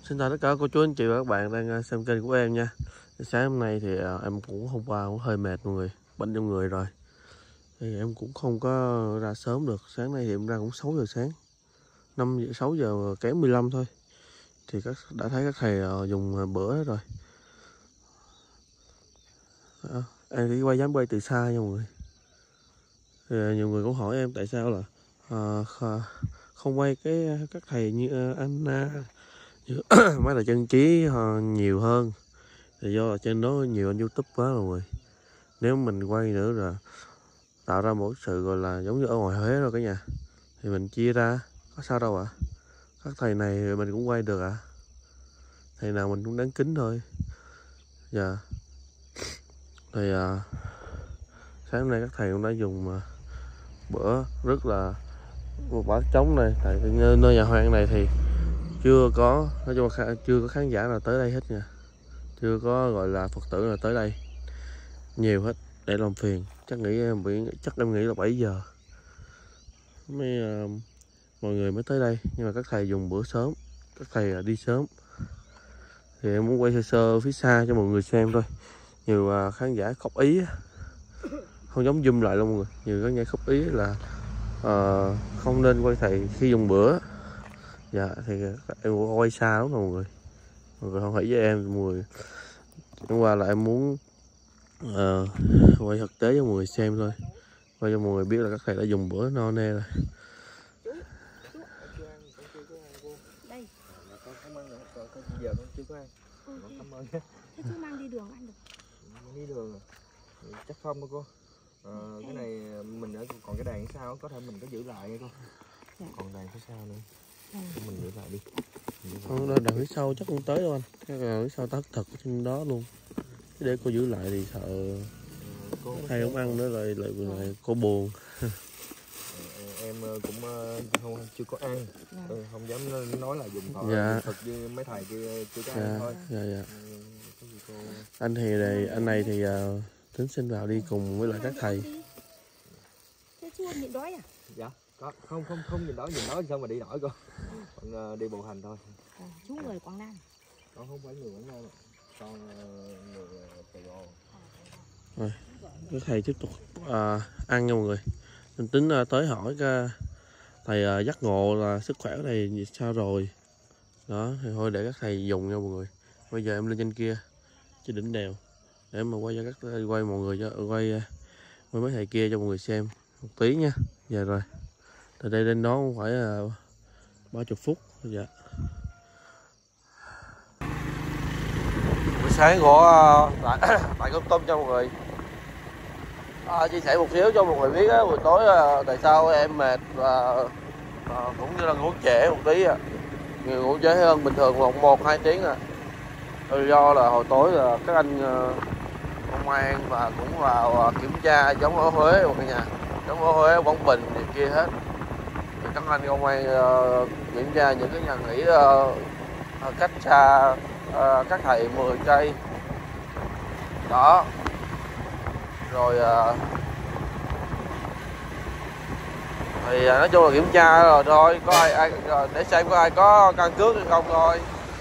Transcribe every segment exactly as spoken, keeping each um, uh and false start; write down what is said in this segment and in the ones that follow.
Xin chào tất cả cô chú anh chị và các bạn đang xem kênh của em nha. Sáng hôm nay thì em cũng hôm qua cũng hơi mệt mọi người, bệnh trong người rồi. Thì em cũng không có ra sớm được. Sáng nay thì em ra cũng sáu giờ sáng, năm giờ sáu giờ kém mười lăm thôi. Thì các đã thấy các thầy dùng bữa rồi. À, em chỉ quay dám quay từ xa nha mọi người. Thì nhiều người cũng hỏi em tại sao là à, không quay cái các thầy như anh mấy là chân trí nhiều hơn. Thì do là trên đó nhiều anh YouTube quá mọi người. Nếu mình quay nữa là tạo ra một sự gọi là giống như ở ngoài Huế rồi cả nhà, thì mình chia ra có sao đâu ạ. À? Các thầy này mình cũng quay được ạ. À? Thầy nào mình cũng đáng kính thôi. Dạ. Thì à, sáng nay các thầy cũng đã dùng à, bữa rất là một bát trống này. Tại nơi nhà hoang này thì chưa có nói chung là chưa có khán giả nào tới đây hết nha, chưa có gọi là Phật tử nào tới đây nhiều hết để làm phiền. Chắc nghĩ em bị chắc em nghĩ là bảy giờ mấy uh, mọi người mới tới đây, nhưng mà các thầy dùng bữa sớm, các thầy uh, đi sớm. Thì em muốn quay sơ sơ phía xa cho mọi người xem thôi. Nhiều uh, khán giả khóc ý, không giống zoom lại luôn mọi người. Nhiều khán giả khóc ý là uh, không nên quay thầy khi dùng bữa. Dạ thì em quay xa lắm mọi người, mọi người không hỏi với em. Mọi người hôm qua là em muốn uh, quay thực tế cho mọi người xem thôi, quay cho mọi người biết là các thầy đã dùng bữa no nê rồi. Chú mang đi đường ăn được. Đi đường rồi. Chắc không đâu cô. À, cái này mình ở còn cái đàn phía sau có thể mình có giữ lại nghe cô. Dạ. Còn đàn phía sau nữa. À. Mình giữ lại đi. Không, đằng phía sau chắc không tới đâu anh. Cái đằng phía sau tắt thật trên đó luôn. Để cô giữ lại thì sợ cô thầy không ăn nữa rồi lại lại cô buồn. Em cũng không chưa có ăn, dạ. Không dám nói là dùng thọ dạ. Thật như mấy thầy kia chưa có dạ. ăn thôi. Dạ, dạ. Cô... Anh thì này, anh này thì uh, tính xin vào đi cùng với lại các thầy. Thế chú nhịn đói à? Dạ, có không không không nhìn đói nhìn đói sao mà đi nổi cô. Còn uh, đi bộ hành thôi. À, chú người Quảng Nam. Con không phải người Quảng Nam, con uh, người Sài Gòn. Rồi, các thầy tiếp tục uh, ăn nha mọi người. Mình tính uh, tới hỏi uh, thầy uh, giác ngộ là sức khỏe này sao rồi. Đó, thì thôi để các thầy dùng nha mọi người. Bây giờ em lên trên kia, trên đỉnh đèo, để mà quay cho các quay mọi người cho quay uh, quay mấy thầy kia cho mọi người xem một tí nha. Dạ rồi. Từ đây lên đó cũng phải uh, ba mươi phút. Dạ. Buổi sáng của uh, tại, tại cơm tôm cho mọi người. À, chia sẻ một xíu cho mọi người biết á, buổi tối à, tại sao em mệt và à, cũng như là ngủ trễ một tí à. Người ngủ trễ hơn bình thường một một hai tiếng à. Do là hồi tối là các anh uh, công an và cũng vào uh, kiểm tra giống ở Huế mọi nhà, giống ở Huế, Quảng Bình thì kia hết. Thì các anh công an uh, kiểm tra những cái nhà nghỉ uh, cách xa uh, các thầy mười cây đó. Rồi à, thì à, nói chung là kiểm tra rồi thôi, có ai, ai rồi để xem có ai có căn cước hay không thôi.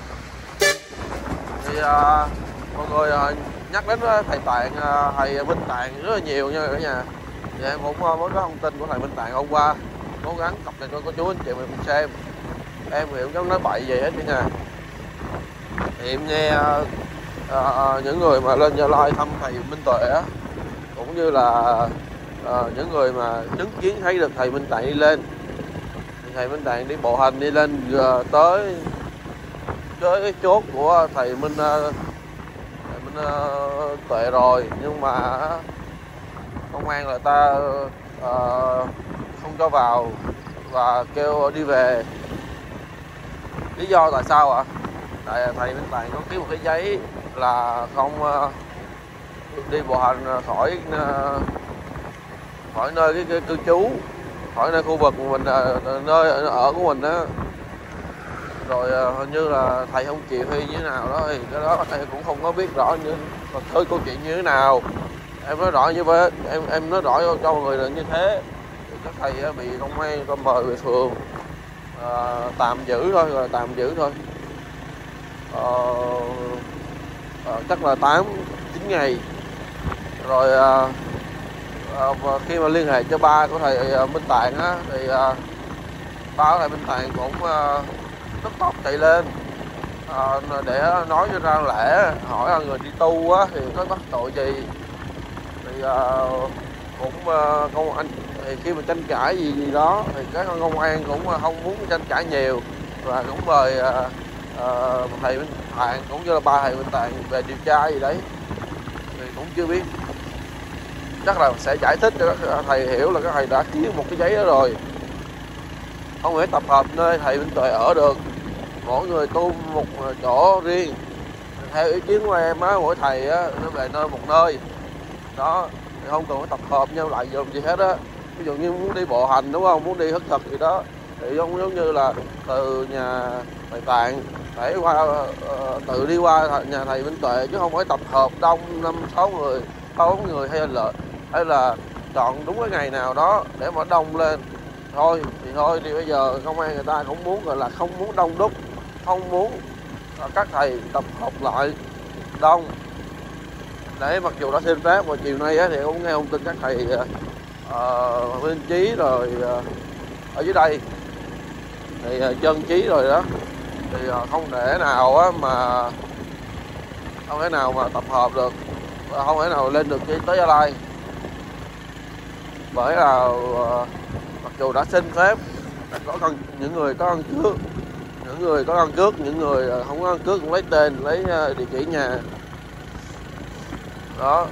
Thì à, mọi người à, nhắc đến thầy Tạng, à, thầy Minh Tạng rất là nhiều nha cả nhà. Thì em cũng mới có thông tin của thầy Minh Tạng hôm qua, cố gắng cập nhật cho cô chú anh chị mình cùng xem. Em thì cũng giống nói bậy gì hết cả nhà. Thì em nghe à, à, những người mà lên Gia Lai thăm thầy Minh Tuệ á, cũng như là uh, những người mà chứng kiến thấy được thầy Minh Tạng đi lên. Thầy Minh Tạng đi bộ hành đi lên uh, tới tới cái chốt của thầy Minh uh, thầy Minh uh, Tuệ rồi, nhưng mà công an người ta uh, không cho vào và kêu đi về. Lý do tại sao ạ? À? Tại thầy Minh Tạng có ký một cái giấy là không uh, đi bộ hành khỏi khỏi nơi cái, cái cư trú, khỏi nơi khu vực của mình, nơi ở của mình đó. Rồi hình như là thầy không chịu hay như thế nào đó, thì cái đó thầy cũng không có biết rõ như thôi câu chuyện như thế nào. Em nói rõ như vậy, em em nói rõ cho mọi người là như thế. Thì các thầy bị công an ta mời về phường à, tạm giữ thôi, rồi tạm giữ thôi. uh, uh, chắc là tám chín ngày rồi. Uh, uh, và khi mà liên hệ cho ba của thầy uh, Minh Tạng á, thì uh, ba của thầy Minh Tạng cũng uh, tức tốc chạy lên uh, để nói cho ra lẽ, hỏi là người đi tu á thì có mắc tội gì. Thì uh, cũng uh, công anh thì khi mà tranh cãi gì gì đó thì các công an cũng không muốn tranh cãi nhiều, và cũng mời uh, uh, thầy Minh Tạng cũng như là ba thầy Minh Tạng về điều tra gì đấy, thì cũng chưa biết. Chắc là sẽ giải thích cho các thầy hiểu là các thầy đã ký một cái giấy đó rồi, không thể tập hợp nơi thầy Minh Tuệ ở được, mỗi người tu một chỗ riêng. Theo ý kiến của em á, mỗi thầy á nó về nơi một nơi đó, thì không cần phải tập hợp nhau lại dùm gì hết á. Ví dụ như muốn đi bộ hành đúng không, muốn đi hất thực gì đó thì giống giống như là từ nhà thầy Tạng để qua uh, tự đi qua nhà thầy Minh Tuệ, chứ không phải tập hợp đông năm sáu người, sáu người hay là hay là chọn đúng cái ngày nào đó để mà đông lên thôi. Thì thôi thì bây giờ công an người ta cũng muốn gọi là không muốn đông đúc, không muốn các thầy tập hợp lại đông, để mặc dù đã xin phép. Và chiều nay á, thì cũng nghe thông tin các thầy uh, Minh Trí rồi uh, ở dưới đây thì uh, Chân Trí rồi đó, thì uh, không thể nào á mà không thể nào mà tập hợp được, không thể nào lên được tới Gia Lai, bởi là uh, mặc dù đã xin phép, có căn, những người có căn cước, những người có căn cước, những người không có căn cước cũng lấy tên, lấy uh, địa chỉ nhà đó.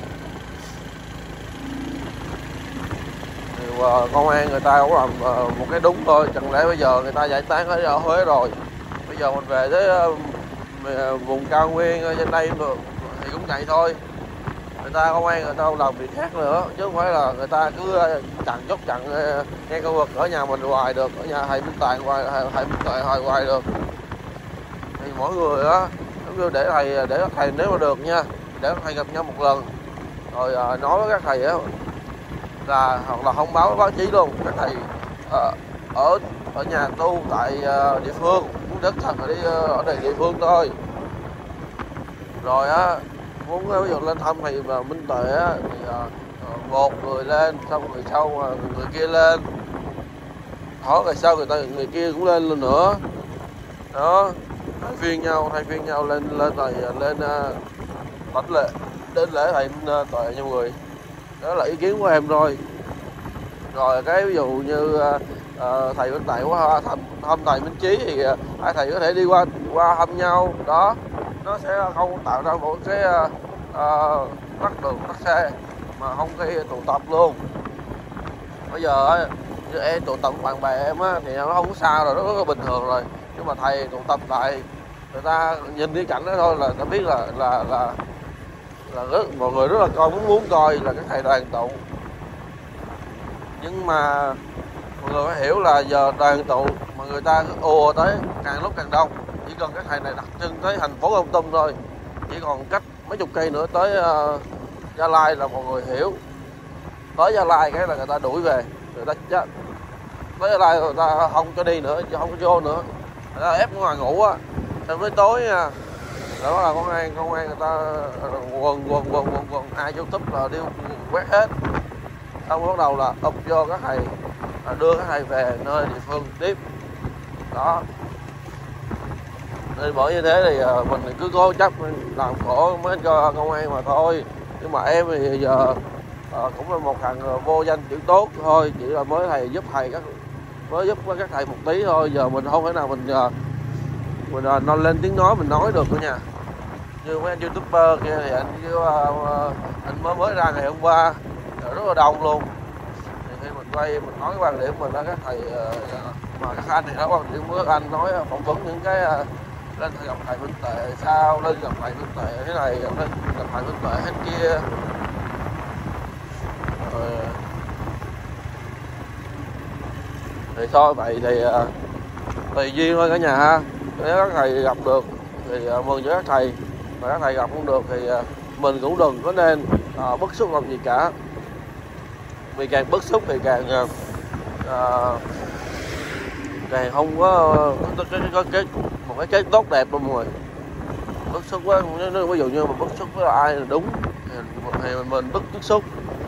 Thì uh, công an người ta cũng làm uh, một cái đúng thôi. Chẳng lẽ bây giờ người ta giải tán ở Huế rồi, bây giờ mình về tới uh, vùng cao nguyên trên đây thì cũng vậy thôi. Người ta công an người ta không làm việc khác nữa, chứ không phải là người ta cứ chặn chốt chặn ngay khu vực ở nhà mình hoài được, ở nhà thầy Minh Tạng hoài, thầy Minh Tạng hoài hoài được. Thì mỗi người á, giống như để thầy để các thầy nếu mà được nha, để các thầy gặp nhau một lần rồi à, nói với các thầy á là hoặc là thông báo với báo chí luôn, các thầy à, ở ở nhà tu tại à, địa phương, muốn đến thật ở đi ở đây địa phương thôi. Rồi á muốn ví dụ lên thăm thầy và Minh Tuệ á thì à, một người lên, xong người sau người, người kia lên, hỏi ngày sau người ta người kia cũng lên lên nữa đó, thay phiên nhau thay phiên nhau lên lên thầy lên lãnh lễ đến lễ thầy Minh Tuệ nhiều người. Đó là ý kiến của em thôi. Rồi cái ví dụ như uh, thầy Minh Tuệ qua thăm, thăm thầy Minh Trí thì uh, hai thầy có thể đi qua qua thăm nhau đó, nó sẽ không tạo ra một cái uh, tắc đường tắc xe mà không gây tụ tập luôn. Bây giờ như em tụ tập bạn bè em á thì nó không có sao rồi, nó rất là bình thường rồi, nhưng mà thầy tụ tập lại, người ta nhìn cái cảnh đó thôi là ta biết là là là là rất, mọi người rất là coi muốn muốn coi là các thầy đoàn tụ. Nhưng mà mọi người phải hiểu là giờ đoàn tụ mà người ta cứ ùa tới càng lúc càng đông. Chỉ cần các thầy này đặt chân tới thành phố Kon Tum thôi, chỉ còn cách mấy chục cây nữa tới uh, Gia Lai là mọi người hiểu. Tới Gia Lai cái là người ta đuổi về, người ta chết. Tới Gia Lai người ta không cho đi nữa, không có vô nữa, người ta ép ngoài ngủ á, xong tới tối nha. Đó là công an công an người ta quần quần quần quần quần ai YouTube là đi quét hết, xong bắt đầu là ập vô các thầy, đưa các thầy về nơi địa phương tiếp đó. Nên bởi như thế thì mình cứ cố chấp làm khổ mới cho công an mà thôi. Nhưng mà em thì giờ cũng là một thằng vô danh chữ tốt thôi, chỉ là mới thầy giúp thầy các mới giúp các thầy một tí thôi. Giờ mình không thể nào mình mình nó lên tiếng nói mình nói được nữa nha. Như mấy anh YouTuber kia thì anh kêu anh mới mới ra ngày hôm qua rất là đông luôn. Thì khi mình quay mình nói cái quan điểm mình đó, các thầy mà các anh thì đó quan điểm của các anh nói phỏng vấn những cái lên gặp thầy Minh Tuệ sao, lên gặp thầy Minh Tuệ thế này, lên gặp thầy Minh Tuệ thế kia. Rồi thì thôi vậy thì tùy duyên thôi cả nhà ha. Nếu các thầy gặp được thì mừng cho các thầy, mà các thầy gặp không được thì mình cũng đừng có nên uh, bức xúc làm gì cả. Vì càng bức xúc thì càng uh, càng không có, có, có, có, có một cái kết tốt đẹp đâu mọi người. bức xúc quá, nếu ví dụ như mình bức xúc với ai là đúng thì mình bức bức xúc,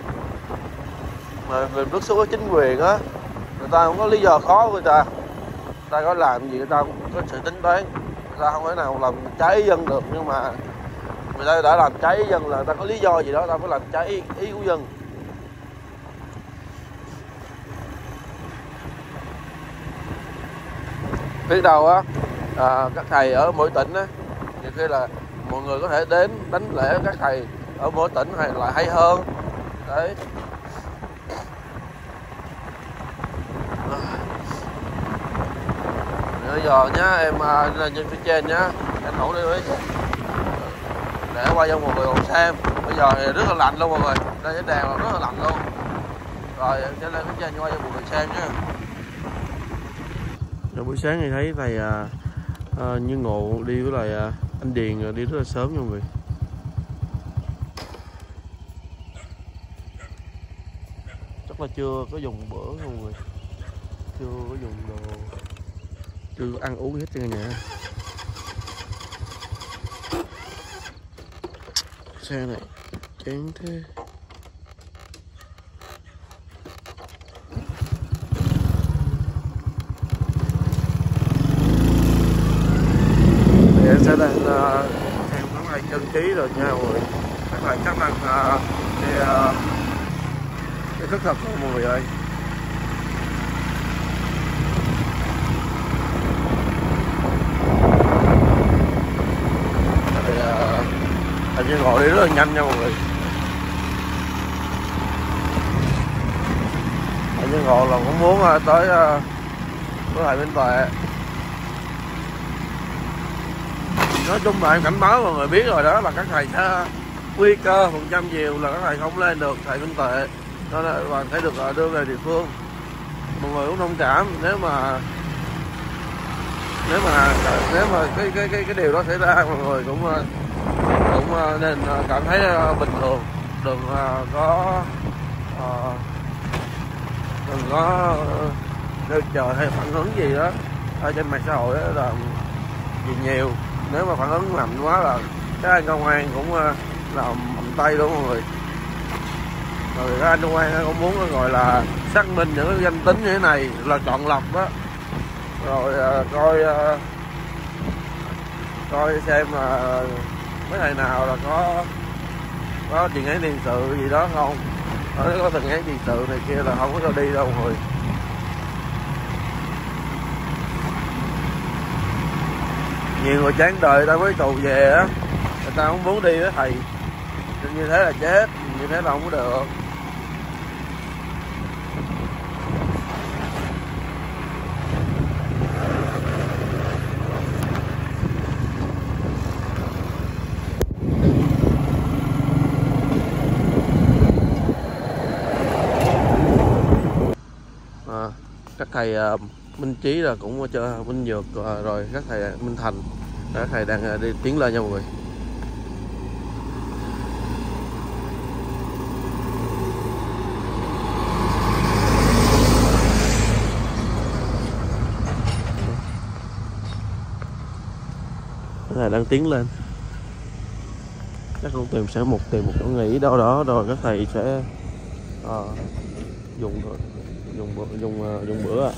mà mình bức xúc với chính quyền á, người ta không có lý do khó của người ta, người ta có làm gì người ta cũng có sự tính toán, người ta không thể nào làm trái dân được, nhưng mà người ta đã làm trái dân là người ta có lý do gì đó, người ta phải làm trái ý, ý của dân. Biết đâu á, à, các thầy ở mỗi tỉnh á, nhiều khi là mọi người có thể đến đánh lễ các thầy ở mỗi tỉnh hay là hay hơn đấy. Bây giờ nhá em lên trên phía trên nhá, anh thủ đi với để qua cho mọi người còn xem. Bây giờ thì rất là lạnh luôn mọi người, đây cái đèn là rất là lạnh luôn. Rồi em sẽ lên phía trên qua cho mọi người xem nhá. Rồi buổi sáng thì thấy thầy à, à, Như Ngộ đi với lại à, anh Điền đi rất là sớm nha mọi người. Chắc là chưa có dùng bữa nha mọi người, chưa có dùng đồ, chưa có ăn uống hết trên nhà. Xe này chán thế. Em sẽ đang uh, theo cái này chân trí rồi nha mọi người. Các bạn chắc là uh, cái uh, cái thức thật của mọi người ơi. Thì uh, anh Như Ngộ đi rất là nhanh nha mọi người. Anh Như Ngộ là cũng muốn uh, tới uh, với lại Minh Tuệ. Nói chung là em cảnh báo mọi người biết rồi đó, là các thầy sẽ nguy cơ phần trăm nhiều là các thầy không lên được thầy Minh Tuệ, đó là bạn phải được đưa về địa phương. Mọi người cũng thông cảm nếu mà nếu mà nếu mà cái cái cái cái điều đó xảy ra, mọi người cũng cũng nên cảm thấy bình thường, đừng có đừng có đợi chờ hay phản ứng gì đó ở trên mạng xã hội đó là gì nhiều. Nếu mà phản ứng mạnh quá là các anh công an cũng làm mạnh tay luôn mọi người. Rồi các anh công an cũng muốn gọi là xác minh những cái danh tính như thế này là chọn lọc đó, rồi uh, coi uh, coi xem là mấy thầy nào là có có tiền án tiền sự gì đó không, nếu có tiền án tiền sự này kia là không có cho đi đâu mọi người. Nhiều người chán đời người ta mới tù về á, người ta không muốn đi với thầy, như thế là chết, như thế là không có được. À, các thầy uh, Minh Trí là cũng cho Minh Dược uh, rồi các thầy Minh Thành, các thầy đang uh, đi tiến lên nha mọi người. Các thầy đang tiến lên, chắc cũng tìm sẽ một tìm một chỗ nghỉ đâu đó, rồi các thầy sẽ uh, dùng dùng bữa dùng uh, dùng bữa.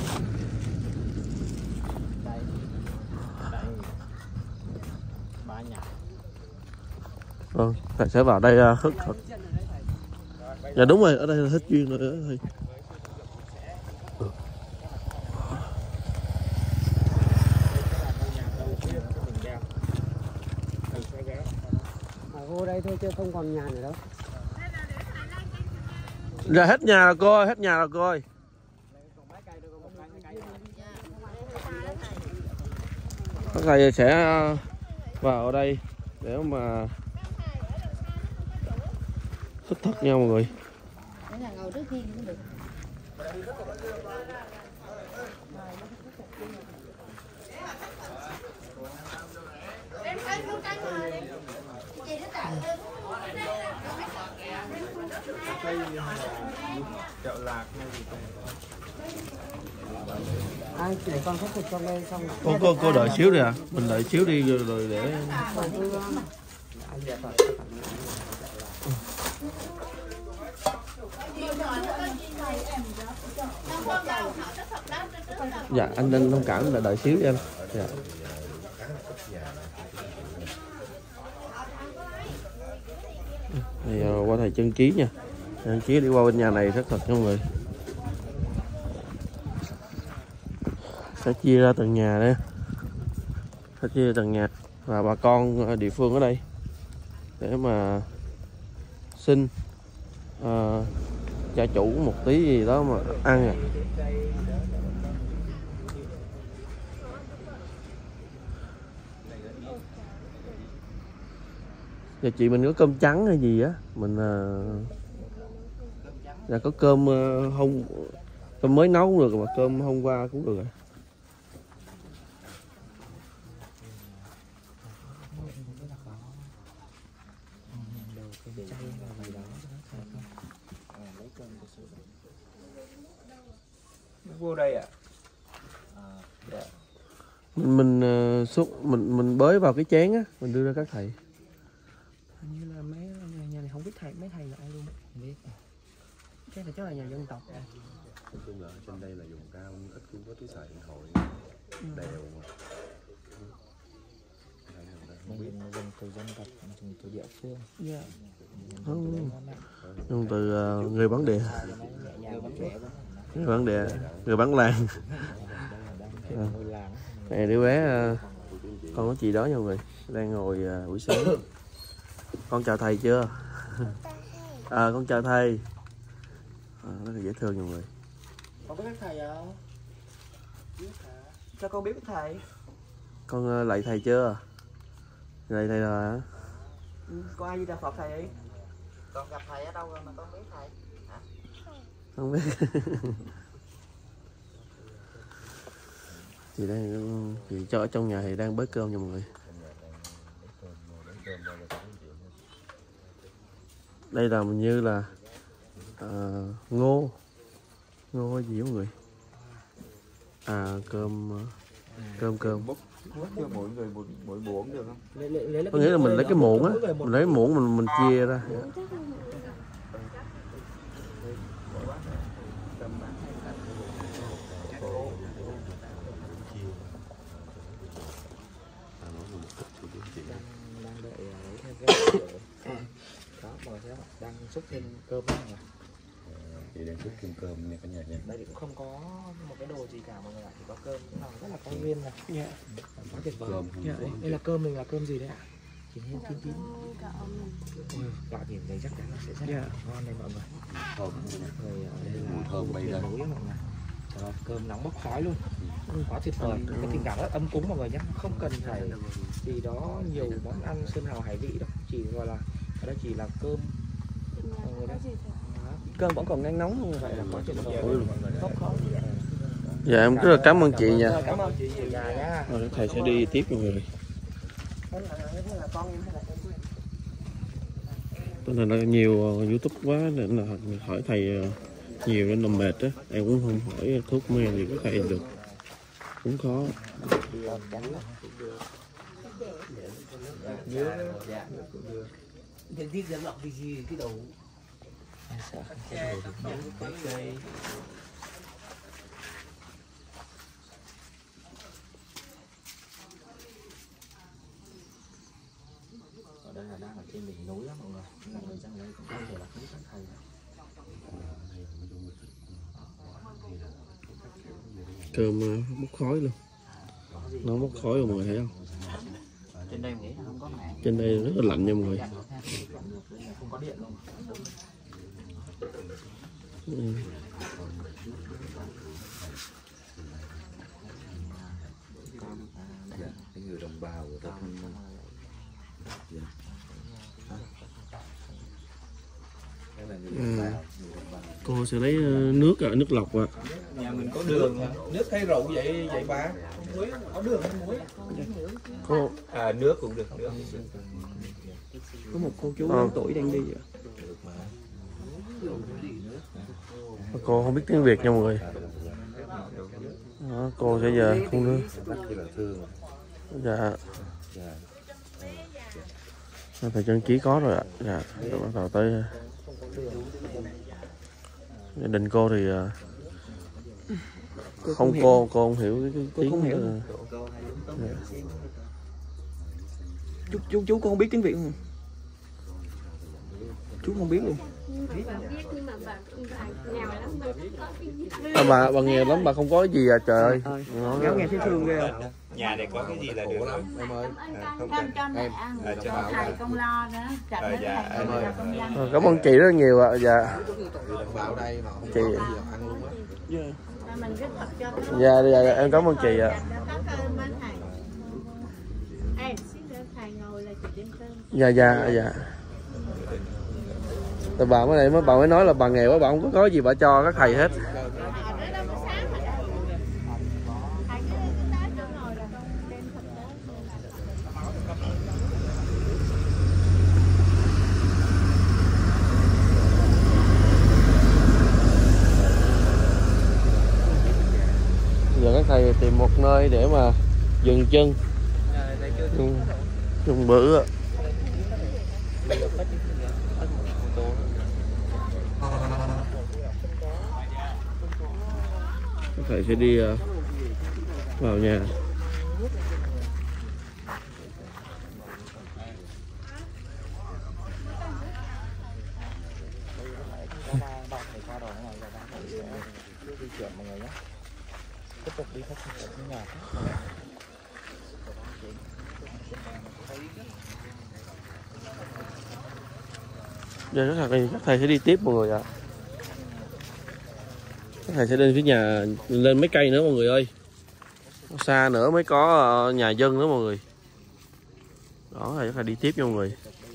Vâng, thầy sẽ vào đây uh, hít thật. Dạ đúng rồi, ở đây là hết duyên rồi đó thầy. Vô đây thôi chứ không còn nhà nữa đâu. Là hết nhà rồi cô ơi, hết nhà rồi cô ơi. Các thầy sẽ vào đây để mà thích thật nha mọi người. Chợ lạc hay gì ai để con khắc phục trong đây xong rồi. Cô cô cô đợi xíu đi à, mình đợi xíu đi rồi, rồi để dạ anh anh thông cảm là đợi xíu đi anh. Dạ. Thì uh, qua thầy Trân Trí nha. Trân Trí đi qua bên nhà này rất thật nha mọi người. Sẽ chia ra từng nhà đây, sẽ chia ra từng nhà và bà con địa phương ở đây để mà xin uh, gia chủ một tí gì đó mà ăn à. Giờ chị mình có cơm trắng hay gì á, mình uh, là có cơm uh, hôm cơm mới nấu cũng được mà cơm hôm qua cũng được rồi. Vô đây ạ. À, dạ. Mình mình uh, xúc mình mình bới vào cái chén á, mình đưa ra các thầy. Hình như là mấy nhà, nhà này không biết thầy mấy thầy là ai luôn, không biết. Chắc là chắc là nhà dân tộc à. Nói chung là trên đây là vùng cao ít cũng có túi xài điện thoại đèo mà. Mình dùng từ dân tộc, dùng từ địa phương. Dạ. Không. Dùng từ uh, người bản địa. Người bản địa, người bản làng. À. Này đứa bé uh, con có chị đó nha mọi người, đang ngồi uh, buổi sáng. Con chào thầy chưa? À, con chào thầy. À, rất là dễ thương nha mọi người. Con biết các thầy không? Biết hả? Cho con biết các thầy. Con uh, lạy thầy chưa? Lạy thầy là Ừ, có ai đi đà Phật thầy ấy? Con gặp thầy ở đâu rồi mà con biết thầy? Hả? không biết. Chị đang chị cho ở trong nhà thì đang bới cơm nha mọi người. Đây là mình như là uh, ngô ngô gì mọi người. À cơm cơm cơm. Bốc cho mỗi người một mỗi muỗng được không? Lấy, lấy, lấy Có nghĩa là mình lấy cái muỗng á, mình lấy muỗng mình mình chia ra. Đang đợi lấy thêm cái đó mà đang xúc thêm cơm đó mà. Chị đang xúc thêm cơm nha cả nhà nha. Đây thì cũng không có một cái đồ gì cả mọi người ạ, chỉ có cơm cũng là rất là có nguyên này. Dạ. Quá tuyệt vời. Dạ, đây, đây là cơm mình là cơm gì đấy ạ? Chín chín chín chín. Loại nhìn này chắc chắn là sẽ rất Dạ. là ngon đây mọi người. Thơm. Rồi đây là mùi thơm bay ra. núi mọi người. Rồi, cơm nóng bốc khói luôn. Quá tuyệt vời. Cái tình cảm rất ấm cúng mọi người nhé. Không cần phải gì đó nhiều món ăn sơn hào hải vị đâu. Chỉ gọi là ở đây chỉ là cơm. Mọi người đây. Cơm vẫn còn đang nóng như vậy là quá tuyệt vời. Bốc khói. Dạ em rất là cảm ơn chị nha. Cảm ơn chị nhiều nha. Rồi thầy sẽ đi tiếp mọi người. Tức là nó nhiều uh, YouTube quá nên là hỏi thầy uh, nhiều nên là mệt á, em cũng không hỏi thuốc men gì của thầy được, cũng khó. Ở đây là đang ở trên đỉnh núi đó mọi người. Mọi người trong đây cũng có thể là không biết các thầy. Cơm uh, bốc khói luôn, nó bốc khói rồi mọi người thấy không? Trên đây mình nghĩ là không có mạng. Trên đây rất là lạnh nha mọi người. Không có điện luôn. Ừ. Cái người đồng bào người ta không. À, cô sẽ lấy uh, nước ở nước lọc ạ. Nhà mình có đường, nước hay rượu vậy vậy bà? Muối, có đường hay muối? Cô À nước cũng được, nước. Có một cô chú Ờ. lớn tuổi đang đi vậy. cô không biết tiếng Việt nha mọi người. À, Đó, cô sẽ giờ không nữa. Bắt chỉ là thương. Dạ. Dạ. Thầy Trân Chí có rồi ạ. Dạ. Rồi bắt đầu tới gia đình cô thì Cô không không cô hiểu. cô không hiểu cái, cái Cô tiếng. không hiểu. Dạ. Chú chú chú cô không biết tiếng Việt không? Chú không biết luôn. À, bà bà nghèo lắm, bà không có cái gì à trời ơi. Nghèo nghe thấy thương ghê. Nhà này có cái gì là được lắm Em ơi. à, không Cho cần cho mẹ ăn, à, cho cho bảo thầy là- công lo nữa. Chặt Ờ, đến dạ, thầy em ơi. là công dân. À, cảm ơn chị rất nhiều ạ. Dạ. Đồng bào đây họ không Chị. có cái gì làm ăn luôn á. Mà mình rất thật cho nó. Dạ, dạ, dạ em cảm ơn chị ạ. Có cơm á thầy. Ê, xíu nữa thầy ngồi là chị đem cơm. Dạ, dạ, dạ. Rồi bà mới này mới bà mới nói là bà nghèo quá, bà không có có gì bà cho các thầy hết. Ở đó đâu có sáng mà đâu. Thầy cứ cứ tới chỗ ngồi là con đem thật Giờ các thầy tìm một nơi để mà dừng chân dùng, dùng bữa. Các thầy sẽ đi uh, vào nhà. Tiếp tục đi khách sạn nhà. Giờ các thầy, các thầy sẽ đi tiếp mọi người ạ. Các thầy sẽ lên phía nhà, lên mấy cây nữa mọi người ơi. Xa nữa mới có uh, nhà dân nữa mọi người. Đó, thầy các thầy đi tiếp nha mọi người.